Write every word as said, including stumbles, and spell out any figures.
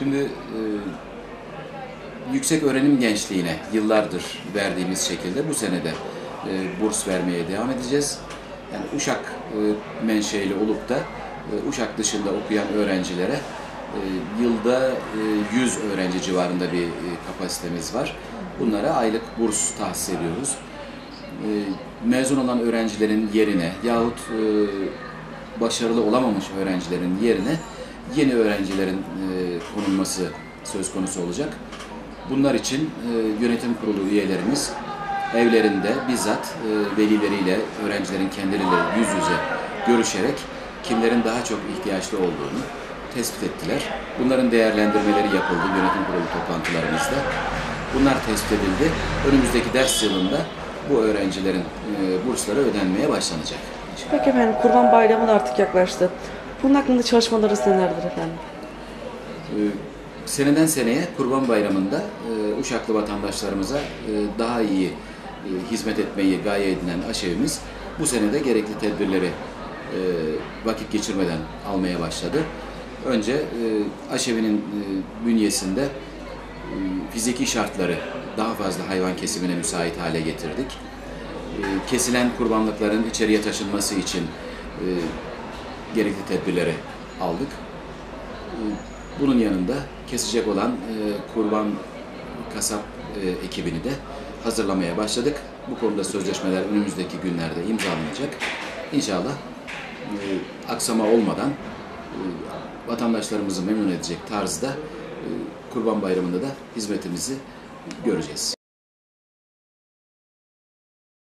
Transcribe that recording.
Şimdi e, yüksek öğrenim gençliğine yıllardır verdiğimiz şekilde bu senede e, burs vermeye devam edeceğiz. Yani Uşak e, menşeli olup da e, Uşak dışında okuyan öğrencilere e, yılda e, yüz öğrenci civarında bir e, kapasitemiz var. Bunlara aylık burs tahsis ediyoruz. E, mezun olan öğrencilerin yerine yahut e, başarılı olamamış öğrencilerin yerine yeni öğrencilerin e, konulması söz konusu olacak. Bunlar için e, yönetim kurulu üyelerimiz evlerinde bizzat e, velileriyle, öğrencilerin kendileriyle yüz yüze görüşerek kimlerin daha çok ihtiyaçlı olduğunu tespit ettiler. Bunların değerlendirmeleri yapıldı yönetim kurulu toplantılarımızda. Bunlar tespit edildi. Önümüzdeki ders yılında bu öğrencilerin e, bursları ödenmeye başlanacak. Peki efendim, Kurban Bayramı da artık yaklaştı. Bunun hakkında çalışmalarınız nelerdir efendim? E, seneden seneye Kurban Bayramı'nda e, Uşaklı vatandaşlarımıza e, daha iyi e, hizmet etmeyi gaye edinen aşevimiz bu senede gerekli tedbirleri e, vakit geçirmeden almaya başladı. Önce e, aşevinin e, bünyesinde e, fiziki şartları daha fazla hayvan kesimine müsait hale getirdik. E, kesilen kurbanlıkların içeriye taşınması için e, gerekli tedbirleri aldık. E, bunun yanında kesecek olan e, kurban kasap e, ekibini de hazırlamaya başladık. Bu konuda sözleşmeler önümüzdeki günlerde imzalanacak. İnşallah e, aksama olmadan e, vatandaşlarımızı memnun edecek tarzda e, Kurban Bayramı'nda da hizmetimizi göreceğiz.